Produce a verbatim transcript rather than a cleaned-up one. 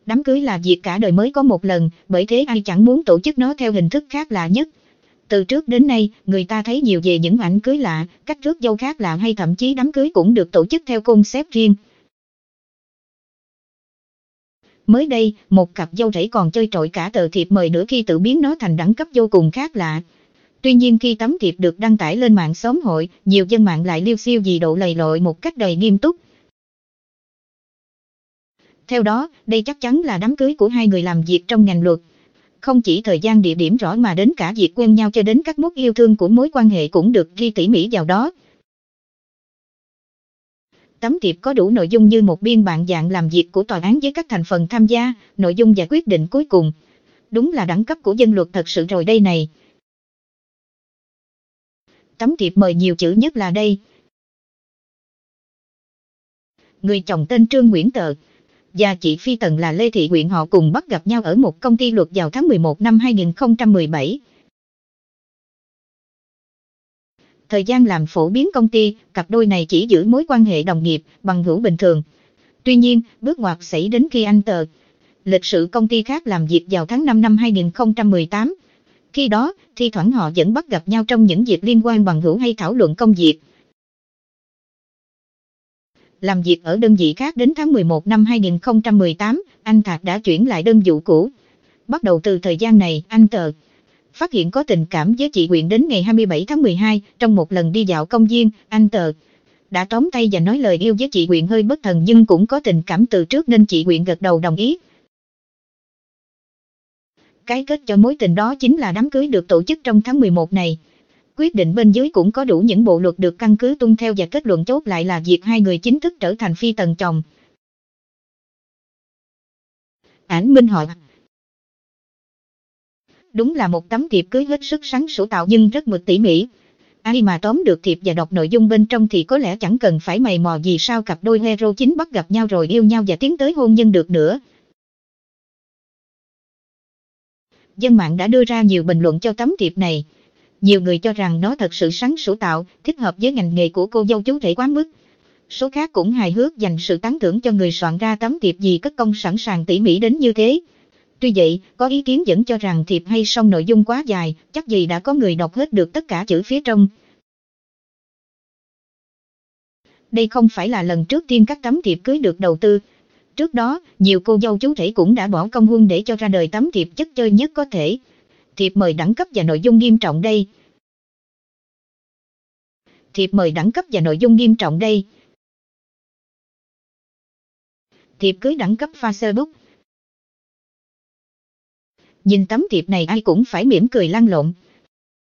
Đám cưới là việc cả đời mới có một lần, bởi thế ai chẳng muốn tổ chức nó theo hình thức khác lạ nhất. Từ trước đến nay, người ta thấy nhiều về những ảnh cưới lạ, cách rước dâu khác lạ hay thậm chí đám cưới cũng được tổ chức theo concept riêng. Mới đây, một cặp dâu rể còn chơi trội cả tờ thiệp mời nữa khi tự biến nó thành đẳng cấp vô cùng khác lạ. Tuy nhiên khi tấm thiệp được đăng tải lên mạng xóm hội, nhiều dân mạng lại liêu xiêu dì độ lầy lội một cách đầy nghiêm túc. Theo đó, đây chắc chắn là đám cưới của hai người làm việc trong ngành luật. Không chỉ thời gian địa điểm rõ mà đến cả việc quen nhau cho đến các mốc yêu thương của mối quan hệ cũng được ghi tỉ mỉ vào đó. Tấm thiệp có đủ nội dung như một biên bản dạng làm việc của tòa án với các thành phần tham gia, nội dung và quyết định cuối cùng. Đúng là đẳng cấp của dân luật thật sự rồi đây này. Tấm thiệp mời nhiều chữ nhất là đây. Người chồng tên Trương Nguyễn Tờ và chị Phi Tần là Lê Thị Quyện họ cùng bắt gặp nhau ở một công ty luật vào tháng mười một năm hai nghìn không trăm mười bảy. Thời gian làm phổ biến công ty, cặp đôi này chỉ giữ mối quan hệ đồng nghiệp, bằng hữu bình thường. Tuy nhiên, bước ngoặt xảy đến khi anh Tờ, lịch sự công ty khác làm việc vào tháng năm năm hai nghìn không trăm mười tám. Khi đó, thi thoảng họ vẫn bắt gặp nhau trong những việc liên quan bằng hữu hay thảo luận công việc. Làm việc ở đơn vị khác đến tháng mười một năm hai nghìn không trăm mười tám, anh Thạc đã chuyển lại đơn vị cũ. Bắt đầu từ thời gian này, anh Tờ phát hiện có tình cảm với chị Quyện đến ngày hai mươi bảy tháng mười hai, trong một lần đi dạo công viên, anh Tờ đã tóm tay và nói lời yêu với chị Quyện hơi bất thần nhưng cũng có tình cảm từ trước nên chị Quyện gật đầu đồng ý. Cái kết cho mối tình đó chính là đám cưới được tổ chức trong tháng mười một này. Quyết định bên dưới cũng có đủ những bộ luật được căn cứ tuân theo và kết luận chốt lại là việc hai người chính thức trở thành phi tần chồng. Ảnh minh họa. Đúng là một tấm thiệp cưới hết sức sáng sủa tạo nhưng rất mực tỉ mỉ. Ai mà tóm được thiệp và đọc nội dung bên trong thì có lẽ chẳng cần phải mày mò gì sao cặp đôi hero chính bắt gặp nhau rồi yêu nhau và tiến tới hôn nhân được nữa. Dân mạng đã đưa ra nhiều bình luận cho tấm thiệp này. Nhiều người cho rằng nó thật sự sáng sủa tạo, thích hợp với ngành nghề của cô dâu chú rể quá mức. Số khác cũng hài hước dành sự tán thưởng cho người soạn ra tấm thiệp gì cất công sẵn sàng tỉ mỉ đến như thế. Tuy vậy, có ý kiến vẫn cho rằng thiệp hay song nội dung quá dài, chắc gì đã có người đọc hết được tất cả chữ phía trong. Đây không phải là lần trước tiên các tấm thiệp cưới được đầu tư. Trước đó, nhiều cô dâu chú rể cũng đã bỏ công huân để cho ra đời tấm thiệp chất chơi nhất có thể. Thiệp mời đẳng cấp và nội dung nghiêm trọng đây. Thiệp mời đẳng cấp và nội dung nghiêm trọng đây. Thiệp cưới đẳng cấp Facebook. Nhìn tấm thiệp này ai cũng phải mỉm cười lăn lộn.